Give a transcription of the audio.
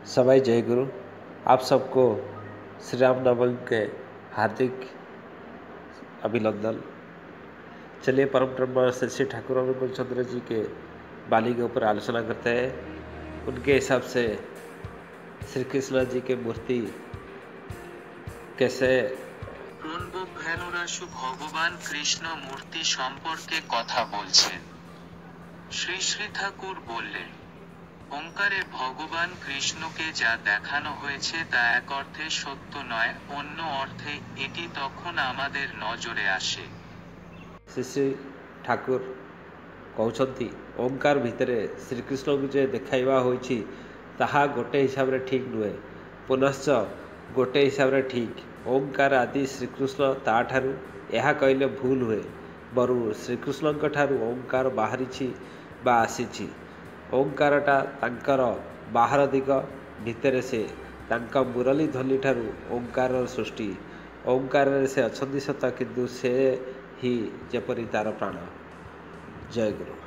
सवाई जय गुरु। आप सबको श्री राम नवमी के हार्दिक अभिनंदन। चलिए परम ब्रह्म श्री ठाकुर अनुकूल चंद्र जी के बानी के ऊपर आलोचना करते हैं। उनके हिसाब से श्री कृष्ण जी की मूर्ति कैसे ভগবান কৃষ্ণ মূর্তি সম্পর্কে কথা বলছেন। শ্রী শ্রী ঠাকুর বললেন, ওঙ্কারে ভগবান কৃষ্ণকে যা দেখানো হয়েছে তা এক অর্থে সত্য নয়, অন্য অর্থে এটি তখন আমাদের নজরে আসে। ଶ୍ରୀ ଶ୍ରୀ ଠାକୁର କହୁଛନ୍ତି ଓଙ୍କାର ଭିତରେ ଶ୍ରୀକୃଷ୍ଣଙ୍କୁ ଯେ ଦେଖାଇବା ହୋଇଛି ତାହା ଗୋଟେ ହିସାବରେ ଠିକ୍ ନୁହେଁ, ପୁନଶ୍ଚ ଗୋଟେ ହିସାବରେ ଠିକ୍। ଓଙ୍କାର ଆଦି ଶ୍ରୀକୃଷ୍ଣ ତାଠାରୁ ଏହା କହିଲେ ଭୁଲ ହୁଏ। ବରଂ ଶ୍ରୀକୃଷ୍ଣଙ୍କ ଠାରୁ ଓଙ୍କାର ବାହାରିଛି ବା ଆସିଛି। ଓଙ୍କାରଟା ତାଙ୍କର ବାହାର ଦିଗ, ଭିତରେ ସେ ତାଙ୍କ ମୁରଲୀ ଧ୍ୱନି ଠାରୁ ଓଙ୍କାରର ସୃଷ୍ଟି। ଓଙ୍କାରରେ ସେ ଅଛନ୍ତି ସତ, କିନ୍ତୁ ସେ ହିଁ ଯେପରି ତାର ପ୍ରାଣ। ଜୟ ଗୁରୁ।